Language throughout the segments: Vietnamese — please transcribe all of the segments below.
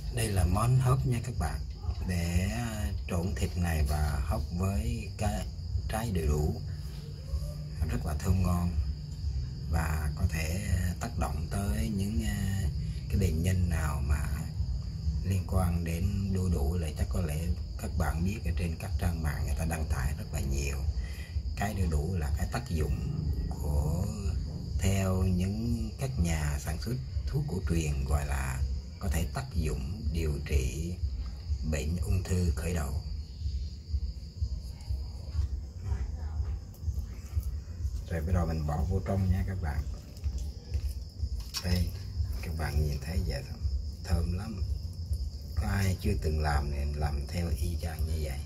Đây là món hấp nha các bạn. Để trộn thịt này và hấp với cái trái đu đủ rất là thơm ngon, và có thể tác động tới những cái bệnh nhân nào mà liên quan đến đu đủ. Là chắc có lẽ các bạn biết ở trên các trang mạng người ta đăng tải rất là nhiều. Cái đu đủ là cái tác dụng của, theo những các nhà sản xuất thuốc cổ truyền, gọi là có thể tác dụng điều trị bệnh ung thư khởi đầu. Rồi bắt đầu mình bỏ vô trong nha các bạn. Đây, các bạn nhìn thấy vậy không? Thơm lắm. Có ai chưa từng làm thì làm theo y chang như vậy.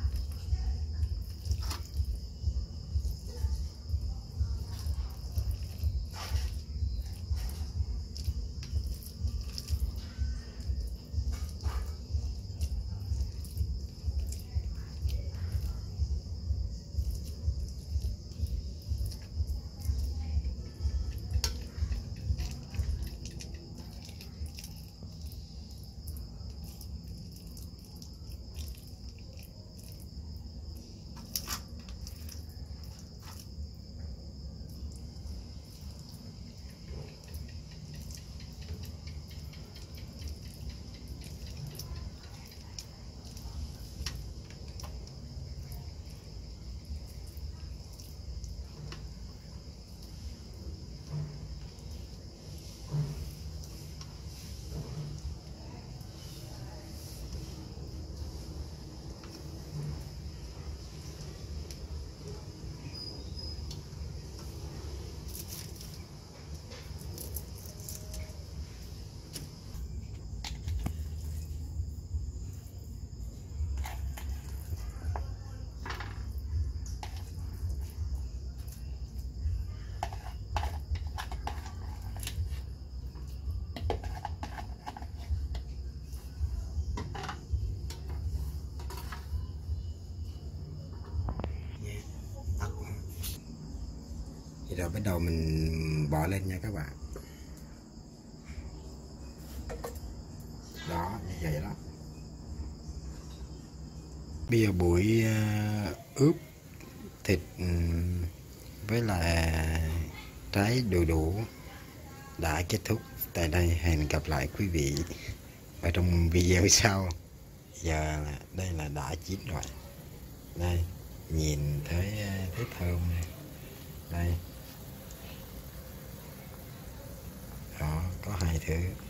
Rồi bắt đầu mình bỏ lên nha các bạn. Đó, như vậy đó. Bây giờ buổi ướp thịt với là trái đu đủ đã kết thúc tại đây. Hẹn gặp lại quý vị ở trong video sau. Giờ đây là đã chín rồi. Đây, nhìn thấy thơm này. Đây. Đó, có hai thứ.